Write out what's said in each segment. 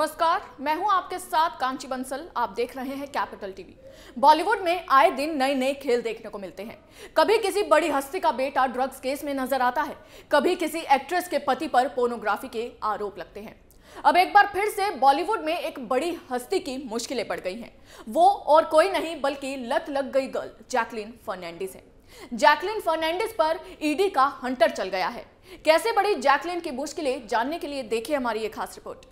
नमस्कार, मैं हूं आपके साथ कांची बंसल। आप देख रहे हैं कैपिटल टीवी। बॉलीवुड में आए दिन नए नए खेल देखने को मिलते हैं। कभी किसी बड़ी हस्ती का बेटा ड्रग्स केस में नजर आता है, कभी किसी एक्ट्रेस के पति पर पोर्नोग्राफी के आरोप लगते हैं। अब एक बार फिर से बॉलीवुड में एक बड़ी हस्ती की मुश्किलें बढ़ गई हैं। वो और कोई नहीं बल्कि लत लग गई गर्ल जैकलीन फर्नांडिस है। जैकलीन फर्नांडिस पर ईडी का हंटर चल गया है। कैसे बढ़ी जैकलीन की मुश्किलें, जानने के लिए देखिए हमारी ये खास रिपोर्ट।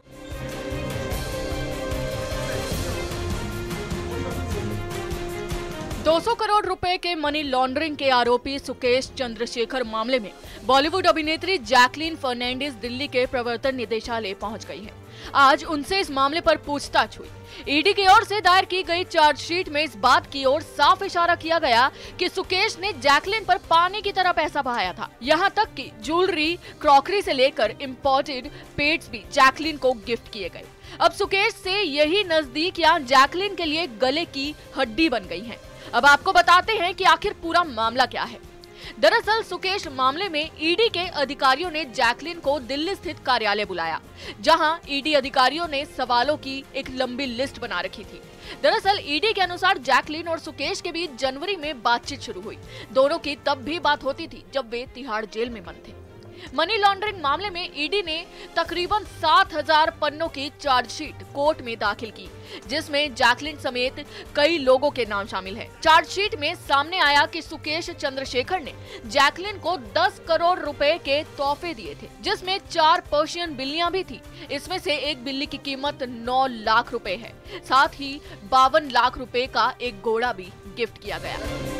$200 करोड़ रुपए के मनी लॉन्ड्रिंग के आरोपी सुकेश चंद्रशेखर मामले में बॉलीवुड अभिनेत्री जैकलीन फर्नांडिस दिल्ली के प्रवर्तन निदेशालय पहुंच गई है। आज उनसे इस मामले पर पूछताछ हुई। ईडी की ओर से दायर की गई चार्जशीट में इस बात की ओर साफ इशारा किया गया कि सुकेश ने जैकलीन पर पानी की तरह पैसा बहाया था। यहां तक कि ज्वेलरी, क्रॉकरी से लेकर इंपोर्टेड पेट्स भी जैकलीन को गिफ्ट किए गए। अब सुकेश से यही नजदीकियां जैकलीन के लिए गले की हड्डी बन गई हैं। अब आपको बताते हैं कि आखिर पूरा मामला क्या है। दरअसल सुकेश मामले में ईडी के अधिकारियों ने जैकलीन को दिल्ली स्थित कार्यालय बुलाया, जहां ईडी अधिकारियों ने सवालों की एक लंबी लिस्ट बना रखी थी। दरअसल ईडी के अनुसार जैकलीन और सुकेश के बीच जनवरी में बातचीत शुरू हुई। दोनों की तब भी बात होती थी जब वे तिहाड़ जेल में बंद थे। मनी लॉन्ड्रिंग मामले में ईडी ने तकरीबन 7000 पन्नों की चार्जशीट कोर्ट में दाखिल की, जिसमें जैकलीन समेत कई लोगों के नाम शामिल हैं। चार्जशीट में सामने आया कि सुकेश चंद्रशेखर ने जैकलीन को 10 करोड़ रुपए के तोहफे दिए थे, जिसमें 4 पर्शियन बिल्लियां भी थी। इसमें से एक बिल्ली की कीमत 9 लाख रुपए है। साथ ही 52 लाख रुपए का एक घोड़ा भी गिफ्ट किया गया।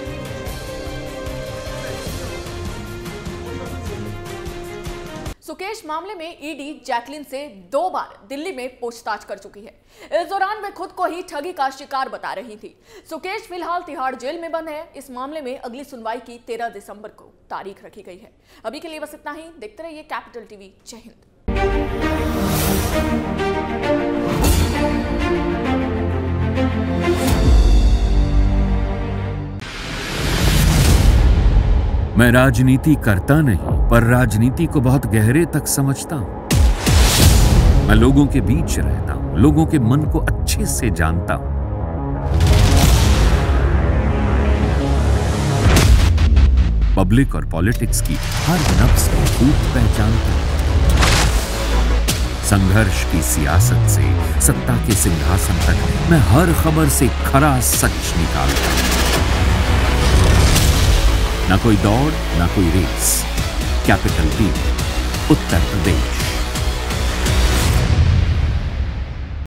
सुकेश मामले में ईडी जैकलीन से 2 बार दिल्ली में पूछताछ कर चुकी है। इस दौरान वे खुद को ही ठगी का शिकार बता रही थी। सुकेश फिलहाल तिहाड़ जेल में बंद है। इस मामले में अगली सुनवाई की 13 दिसंबर को तारीख रखी गई है। अभी के लिए बस इतना ही। देखते रहिए कैपिटल टीवी। जय हिंद। मैं राजनीति करता नहीं, पर राजनीति को बहुत गहरे तक समझता हूं। मैं लोगों के बीच रहता हूं, लोगों के मन को अच्छे से जानता हूं। पब्लिक और पॉलिटिक्स की हर नब्ज को खूब पहचानता हूं। संघर्ष की सियासत से सत्ता के सिंहासन तक मैं हर खबर से खरा सच निकालता हूं। ना कोई दौड़, ना कोई रेस। कैपिटल टीवी, उत्तर प्रदेश।